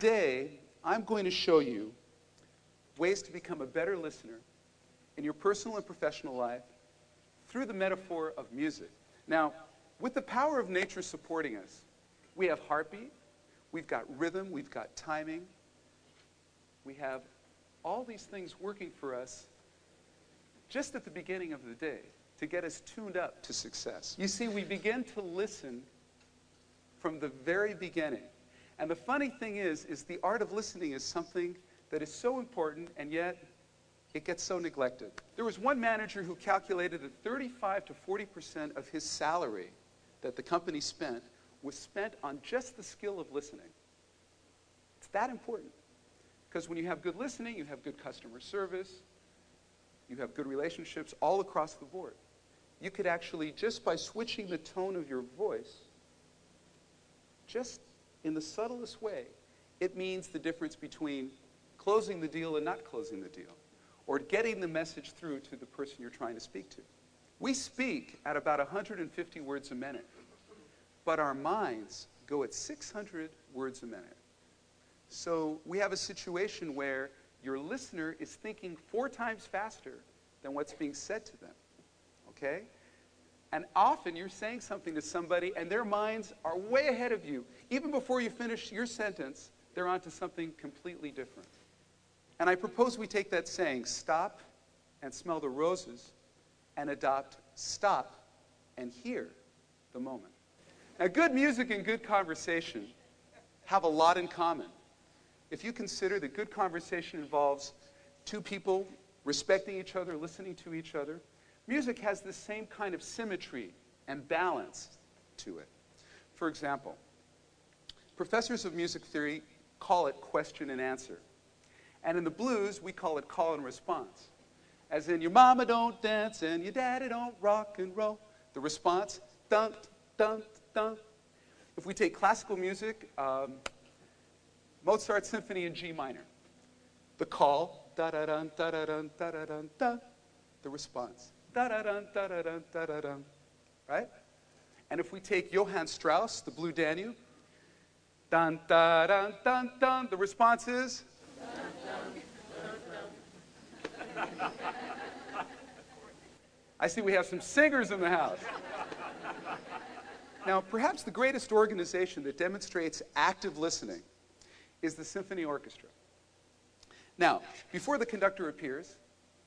Today, I'm going to show you ways to become a better listener in your personal and professional life through the metaphor of music. Now, with the power of nature supporting us, we have heartbeat, we've got rhythm, we've got timing, we have all these things working for us just at the beginning of the day to get us tuned up to success. You see, we begin to listen from the very beginning. And the funny thing is the art of listening is something that is so important, and yet it gets so neglected. There was one manager who calculated that 35 to 40% of his salary that the company spent was spent on just the skill of listening. It's that important. Because when you have good listening, you have good customer service, you have good relationships all across the board. You could actually, just by switching the tone of your voice, just in the subtlest way, it means the difference between closing the deal and not closing the deal, or getting the message through to the person you're trying to speak to. We speak at about 150 words a minute, but our minds go at 600 words a minute. So we have a situation where your listener is thinking 4 times faster than what's being said to them, okay? And often you're saying something to somebody and their minds are way ahead of you. Even before you finish your sentence, they're onto something completely different. And I propose we take that saying, stop and smell the roses, and adopt stop and hear the moment. Now, good music and good conversation have a lot in common. If you consider that good conversation involves 2 people respecting each other, listening to each other, music has the same kind of symmetry and balance to it. For example, professors of music theory call it question and answer. And in the blues, we call it call and response. As in, your mama don't dance and your daddy don't rock and roll. The response, dun, dun, dun. If we take classical music, Mozart's Symphony in G minor. The call, da-da-dun, da-da-dun, da-da-dun, da. The response, da-da-dun, da-da-dun, da-da-dun. Right? And if we take Johann Strauss, the Blue Danube, dun, da-dun, dun, dun, the response is? I see we have some singers in the house. Now, perhaps the greatest organization that demonstrates active listening is the symphony orchestra. Now, before the conductor appears,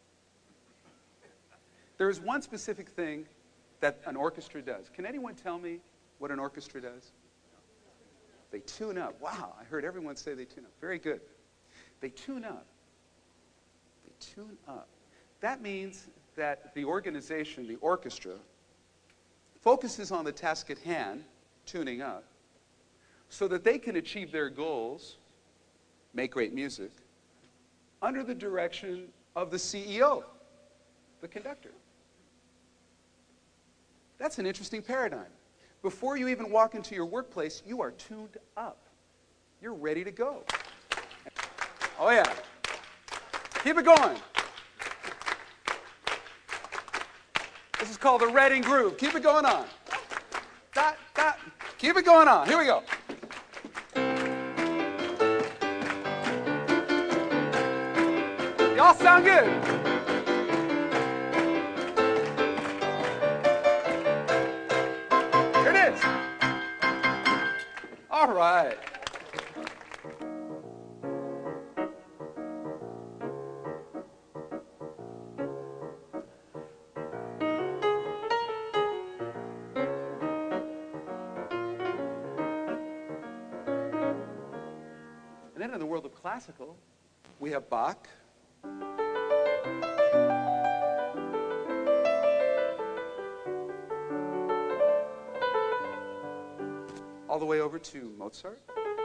there is one specific thing that an orchestra does. Can anyone tell me what an orchestra does? They tune up. Wow, I heard everyone say they tune up. Very good. They tune up. They tune up. That means that the organization, the orchestra, focuses on the task at hand, tuning up, so that they can achieve their goals, make great music, under the direction of the CEO, the conductor. That's an interesting paradigm. Before you even walk into your workplace, you are tuned up. You're ready to go. Oh yeah. Keep it going. This is called the Reading groove. Keep it going on. Dot, dot. Keep it going on. Here we go. Y'all sound good. Here it is. All right. And then in the world of classical, we have Bach. All the way over to Mozart.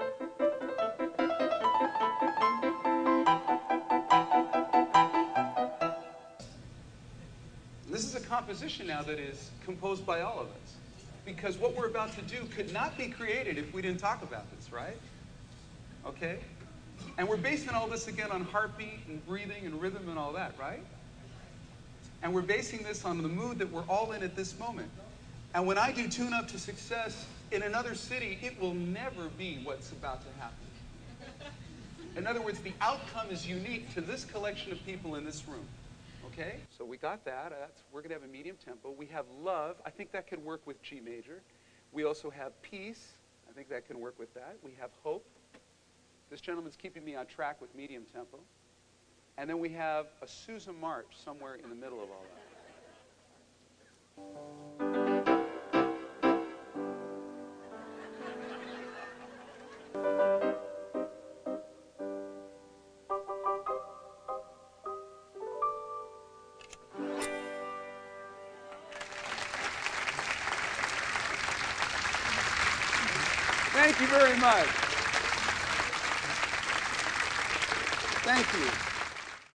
And this is a composition now that is composed by all of us. Because what we're about to do could not be created if we didn't talk about this, right? Okay? And we're basing all this again on heartbeat and breathing and rhythm and all that, right? And we're basing this on the mood that we're all in at this moment. And when I do Tune Up to Success in another city, it will never be what's about to happen. In other words, the outcome is unique to this collection of people in this room. Okay? So we got that. We're going to have a medium tempo. We have love. I think that could work with G major. We also have peace. I think that can work with that. We have hope. This gentleman's keeping me on track with medium tempo. And then we have a Sousa march somewhere in the middle of all that. Thank you very much. Thank you.